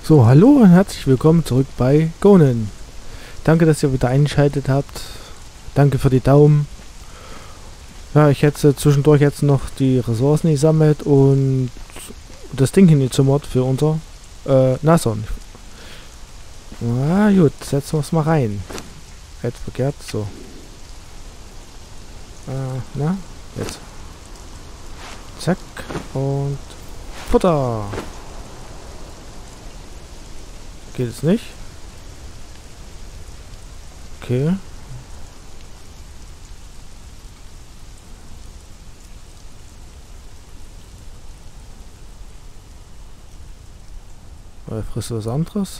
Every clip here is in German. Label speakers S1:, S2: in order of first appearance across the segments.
S1: So, hallo und herzlich willkommen zurück bei Gonen. Danke, dass ihr wieder eingeschaltet habt. Danke für die Daumen. Ja, ich hätte zwischendurch jetzt noch die Ressourcen gesammelt und das Ding hingezimmert für unser Nashorn. Na gut, setzen wir es mal rein. Jetzt verkehrt, so. Na, jetzt. Zack und Futter. Geht es nicht? Okay. Frisst was anderes?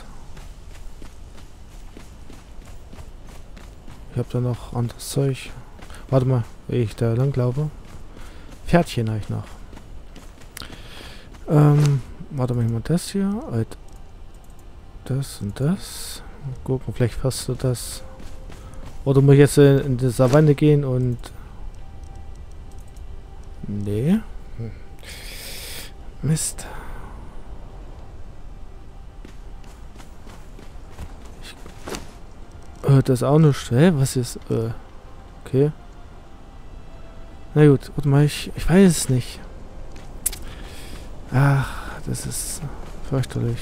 S1: Ich habe da noch anderes Zeug. Warte mal, wie ich da lang glaube. Pferdchen habe ich noch. Warte mal, das hier. Das und das. Mal gucken, vielleicht fasst du das. Oder muss ich jetzt in die Savanne gehen und... Nee. Mist. Das ist auch nicht. Hä? Was ist? Okay. Na gut, warte mal, ich weiß es nicht. Ach, das ist fürchterlich.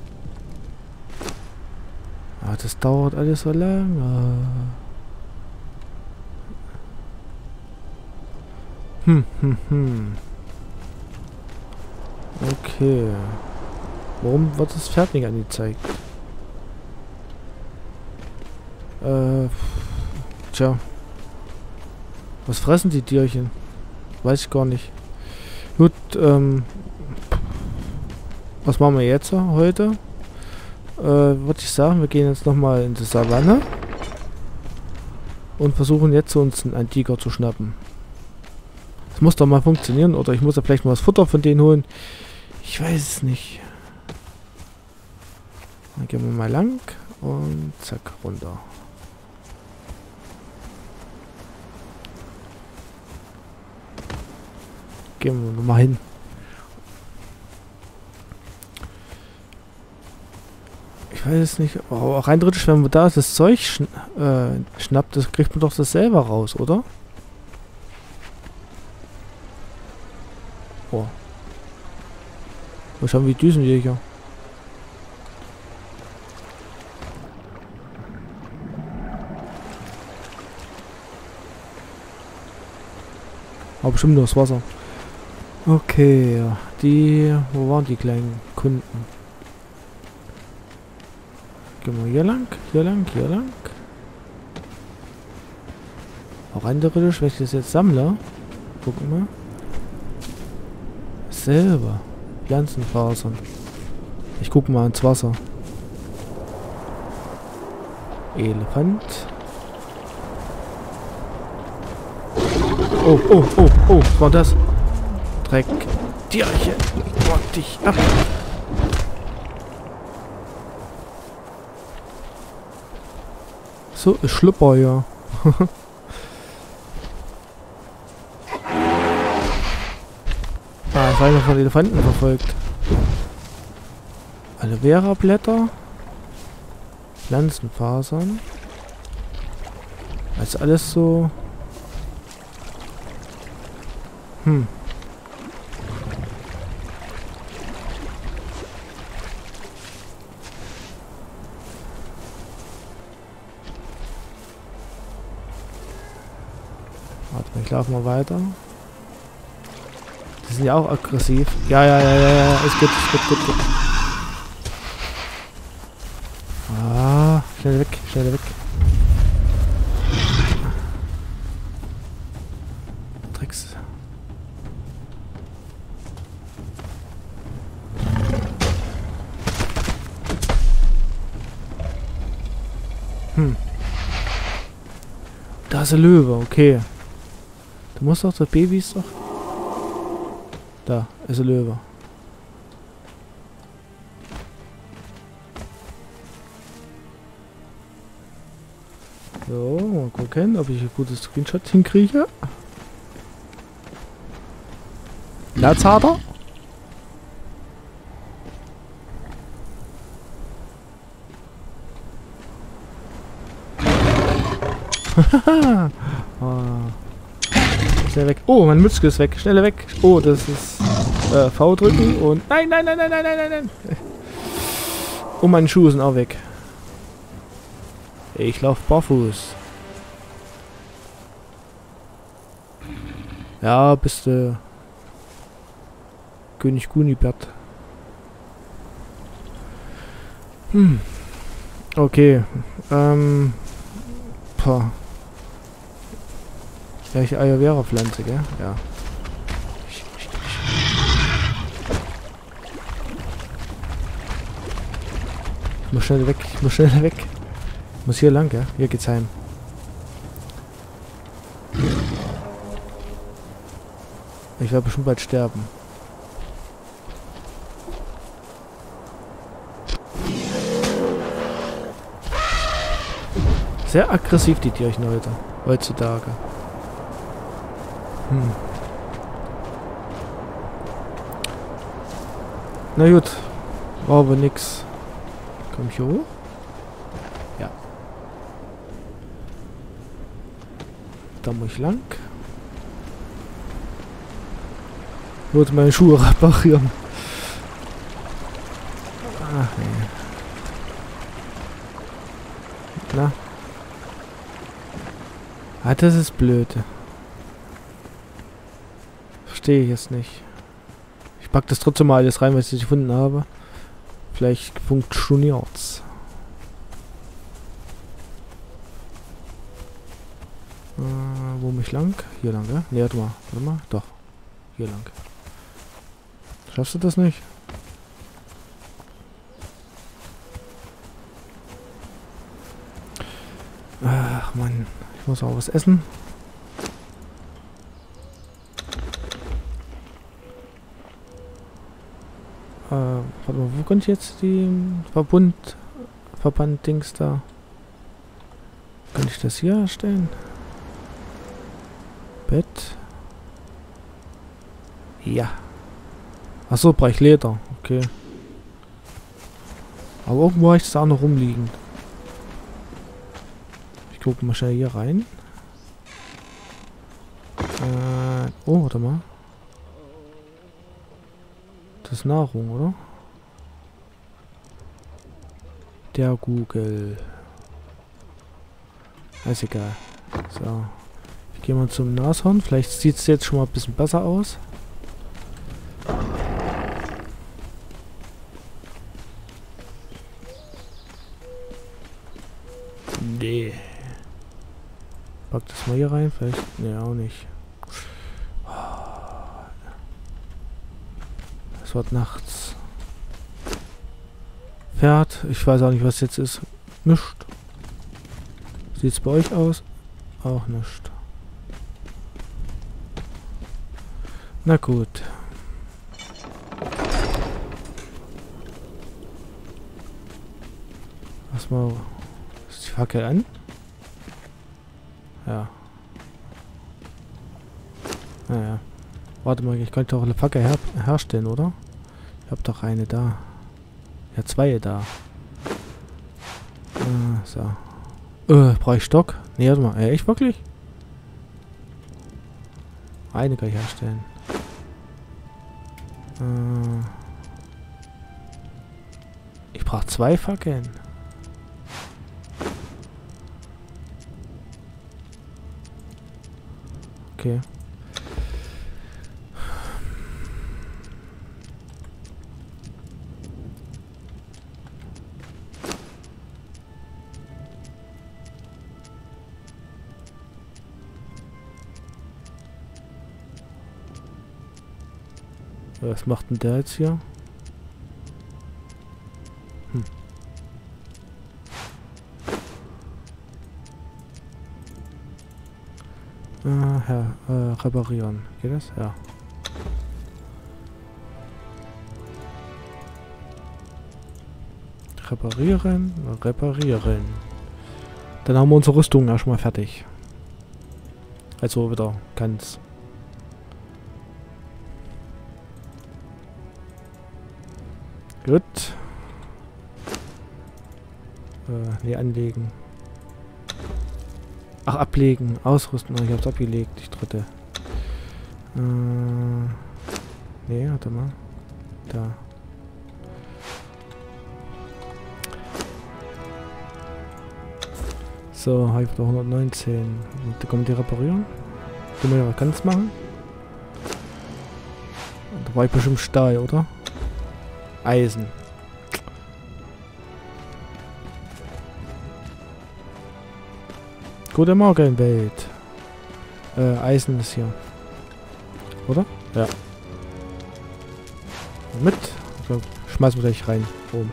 S1: Ah, das dauert alles so lange. Okay. Warum wird das Pferd nicht angezeigt? Tja. Was fressen die Tierchen? Weiß ich gar nicht. Gut, was machen wir jetzt heute? Würde ich sagen, wir gehen jetzt nochmal in die Savanne und versuchen jetzt uns einen Tiger zu schnappen. Das muss doch mal funktionieren, oder ich muss ja vielleicht mal das Futter von denen holen. Ich weiß es nicht. Dann gehen wir mal lang und zack, runter. Gehen wir nochmal hin. Ich weiß es nicht. Oh, rein theoretisch, wenn man da das Zeug schnappt, das kriegt man doch das selber raus, oder? Oh. Was haben wir Düsenjäger? Aber bestimmt nur das Wasser. Okay, wo waren die kleinen Kunden? Gehen wir hier lang, hier lang, hier lang. Auch rein theoretisch, wenn ich das jetzt sammle, gucken wir. Silber. Pflanzenfasern. Ich gucke mal ins Wasser. Elefant. Oh, oh, oh, oh, was war das? Dreck. Tierchen. Mord dich ab. So, ist Schlüpper, ja. Ah, ist einer von Elefanten verfolgt. Aloe Vera Blätter. Pflanzenfasern. Das ist alles so... Warte mal, ich laufe mal weiter. Die sind ja auch aggressiv. Ja, ist gut, gut. Ah, schnell weg, schnell weg. Tricks. Da ist ein Löwe, okay. Du musst doch, das Baby ist doch... Da, ist ein Löwe. So, mal gucken, ob ich ein gutes Screenshot hinkriege. Netzhader? Oh. Schnell weg. Oh, mein Mützke ist weg. Schnell weg. Oh, das ist V drücken und... Nein, nein, nein, nein, nein, nein, nein, nein. Oh, meine Schuhe sind auch weg. Ich lauf barfuß. Ja, bist du... König Kunibert. Okay. Pah. Ja, ich Aloe Vera Pflanze, gell? Ja. Ich muss schnell weg, ich muss schnell weg. Ich muss hier lang, gell? Hier geht's heim. Ich werde bestimmt bald sterben. Sehr aggressiv die Tierchen heutzutage. Na gut, war aber nix. Komm ich hier hoch? Ja. Da muss ich lang. Ich wollte meine Schuhe reparieren. Ach nee. Na? Ah, das ist blöd. Verstehe ich jetzt nicht. Ich pack das trotzdem mal alles rein, was ich gefunden habe. Vielleicht funktioniert's. Wo mich lang? Hier lang, ja? Ne, warte mal. Doch. Hier lang. Schaffst du das nicht? Ach Mann, ich muss auch was essen. Warte mal, wo könnte ich jetzt die Verband-Dings da? Kann ich das hier erstellen? Bett. Ja. Achso, brauche ich Leder. Okay. Aber irgendwo habe ich das auch noch rumliegen. Ich gucke mal schnell hier rein. Oh, warte mal. Das ist Nahrung, oder? Der Google. Ist egal. So. Ich gehe mal zum Nashorn. Vielleicht sieht es jetzt schon mal ein bisschen besser aus. Nee. Pack das mal hier rein. Vielleicht. Nee, auch nicht. Es wird nachts. Pferd. Ich weiß auch nicht, was jetzt ist. Nischt. Sieht es bei euch aus? Auch nicht. Na gut. Was mal. Ist die Fackel an? Ja. Naja. Warte mal, ich könnte auch eine Fackel herstellen, oder? Ich habe doch eine da. Ja, zwei da. So. Brauche ich Stock? Nee, warte mal. Echt wirklich? Eine kann ich herstellen. Ich brauche zwei Fackeln. Okay. Was macht denn der jetzt hier? Reparieren. Geht das? Ja. Reparieren. Dann haben wir unsere Rüstung erstmal fertig. Also wieder ganz. Gut. Nee, anlegen. Ach, ablegen. Ausrüsten. Oh, ich hab's abgelegt. Ich dritte. Nee, warte mal. Da. So, habe ich da 119. Da kann man die reparieren. Können wir ja was ganz machen. Da war ich bestimmt Stahl, oder? Eisen. Gute Morgen, Welt. Eisen ist hier. Oder? Ja. Mit. So, schmeißen wir gleich rein. Oben.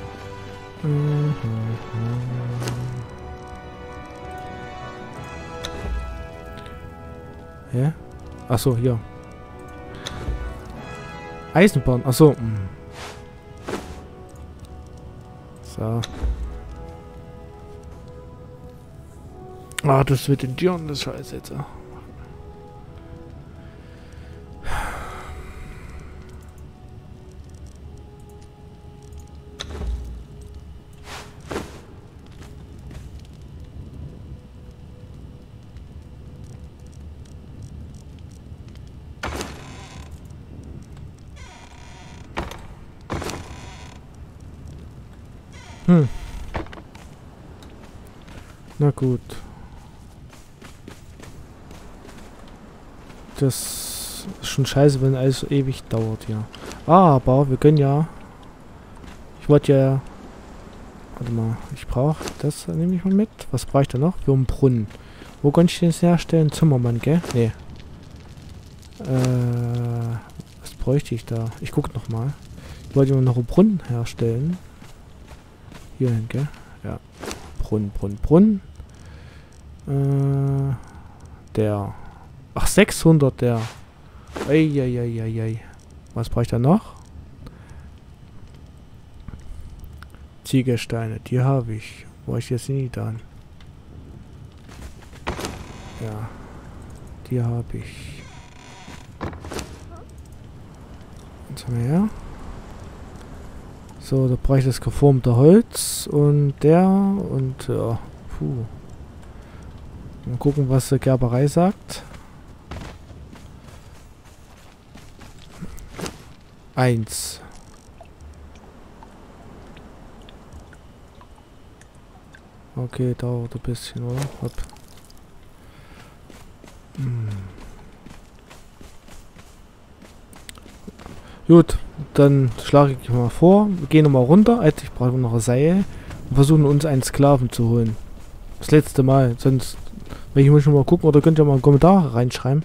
S1: Ja? Achso, hier. Eisenbahn. Achso. So. Ah, das wird den Tieren, das Scheiße jetzt. Na gut. Das ist schon scheiße, wenn alles so ewig dauert, ja. Aber wir können ja... Ich wollte ja... Warte mal, ich brauche... Das nehme ich mal mit. Was brauche ich da noch? Für einen Brunnen. Wo kann ich den jetzt herstellen? Zimmermann, gell? Nee. Was bräuchte ich da? Ich gucke nochmal. Ich wollte immer noch einen Brunnen herstellen. Hierhin, gell? Ja. Brunnen. Der... Ach, 600 der. Eieieiei. Was brauche ich da noch? Ziegelsteine, die habe ich. Wo ich jetzt nie dann. Ja. Die habe ich. Was haben wir her? So, da brauche ich das geformte Holz und der und ja. Puh. Mal gucken, was die Gerberei sagt. 1. Okay, dauert ein bisschen, oder? Hopp. Gut, dann schlage ich mal vor. Wir gehen nochmal runter. Ich brauche noch ein Seil. Und versuchen uns einen Sklaven zu holen. Das letzte Mal. Sonst, wenn ich muss schon mal gucken, oder könnt ihr mal einen Kommentar reinschreiben.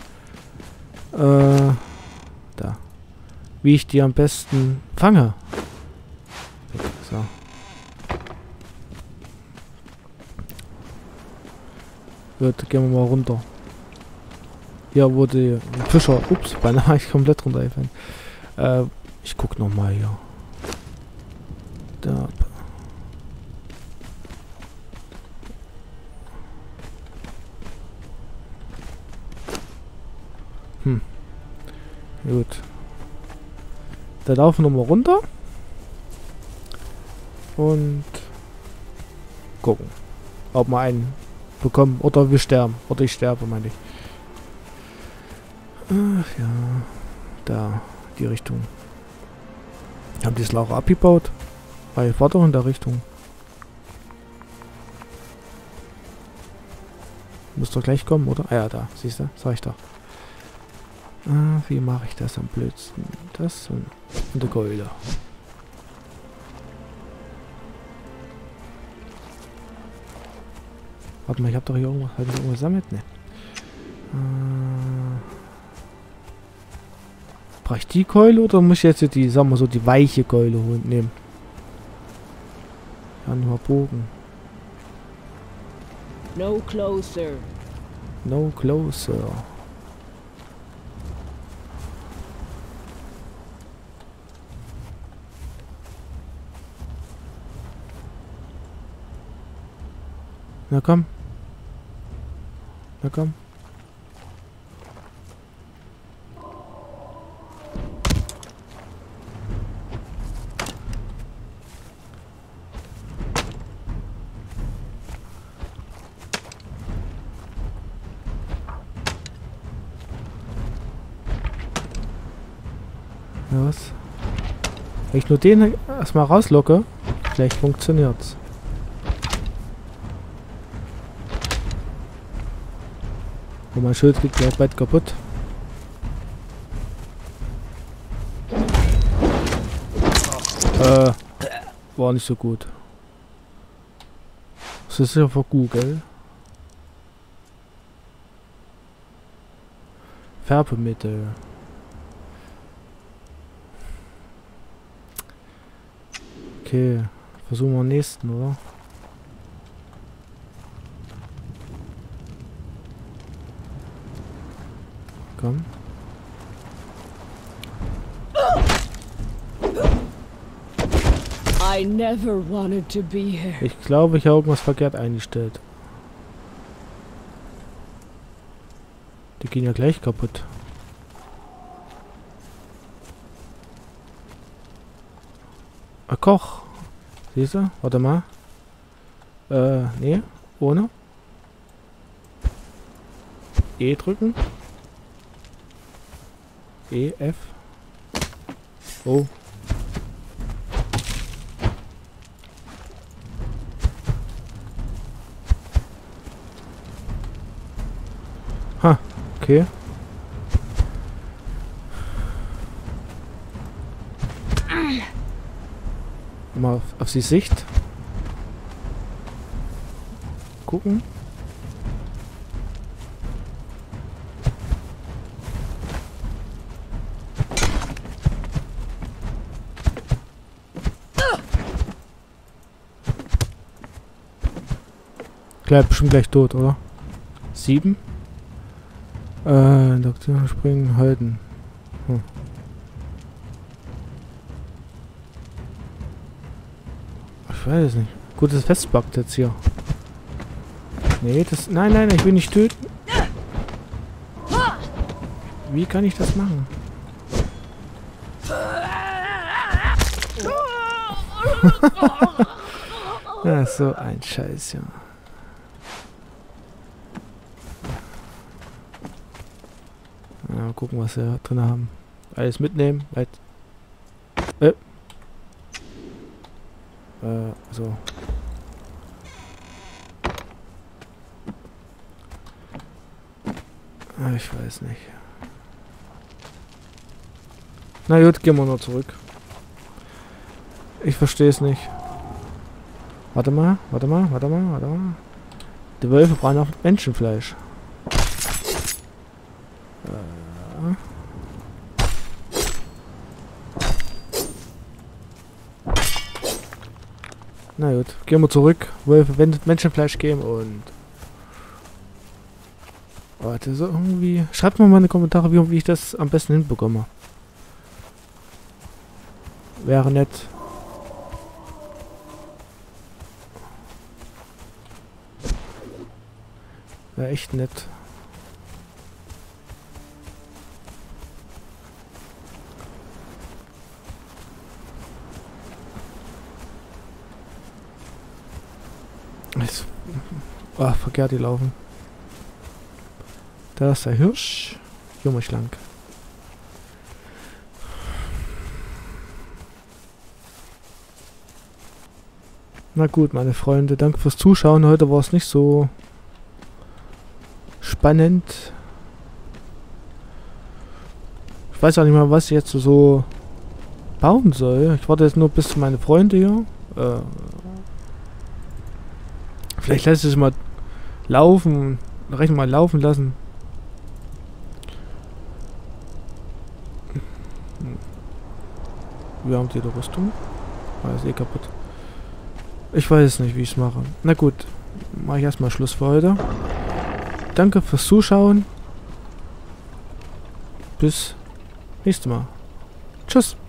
S1: Da. Wie ich die am besten fange. So. Gut, gehen wir mal runter. Hier wurde ein Fischer. Ups, beinahe ich komplett runtergefallen. Ich guck noch mal hier. Da. Gut. Da laufen wir mal runter. Und gucken, ob wir einen bekommen oder wir sterben. Oder ich sterbe, meine ich. Ach ja. Da, die Richtung. Haben die das Lager abgebaut? Weil ich war doch in der Richtung. Muss doch gleich kommen, oder? Ah ja, da, siehst du? Sag ich doch. Wie mache ich das am blödsten? Das und eine Keule. Warte mal, ich habe doch hier irgendwas, gesammelt? Ne. Brauche ich die Keule oder muss ich jetzt die, sagen wir so, die weiche Keule nehmen? Ja, nur Bogen.
S2: No closer.
S1: No closer. Na komm. Na komm. aus. Wenn ich nur den erstmal rauslocke, vielleicht funktioniert's. Oh, mein Schild geht gleich bald kaputt. War nicht so gut. Das ist ja für Google. Färbemittel. Okay, versuchen wir den nächsten, oder? Komm.
S2: I never wanted to be here.
S1: Ich glaube, ich habe irgendwas verkehrt eingestellt. Die gehen ja gleich kaputt. Ah, Koch. Siehst du? Warte mal. Nee. Ohne. E drücken. E, F. Oh. Ha, okay. Mal auf die Sicht. Gucken. Bleibt bestimmt gleich tot, oder? 7. Doktor springen, halten. Hm. Ich weiß es nicht. Gut, das festbackt jetzt hier. Nee, das... Nein, nein, ich will nicht töten. Wie kann ich das machen? Ja, so ein Scheiß, ja. Mal gucken, was wir drin haben. Alles mitnehmen. So. Ich weiß nicht. Na gut, gehen wir noch zurück. Ich verstehe es nicht. Warte mal. Die Wölfe brauchen auch Menschenfleisch. Na gut, gehen wir zurück. Wölfe, wenn Menschenfleisch geben und... Warte, so irgendwie... Schreibt mir mal in die Kommentare, wie ich das am besten hinbekomme. Wäre nett. Wäre echt nett. Verkehrt die laufen. Da ist der Hirsch. Hier muss ich lang. Na gut, meine Freunde, danke fürs Zuschauen. Heute war es nicht so spannend. Ich weiß auch nicht mal, was ich jetzt so bauen soll. Ich warte jetzt nur bis meine Freunde hier. Vielleicht lässt es mal laufen. Recht mal laufen lassen. Wir haben die Rüstung. Ist eh kaputt. Ich weiß nicht, wie ich es mache. Na gut. Mache ich erstmal Schluss für heute. Danke fürs Zuschauen. Bis nächstes Mal. Tschüss.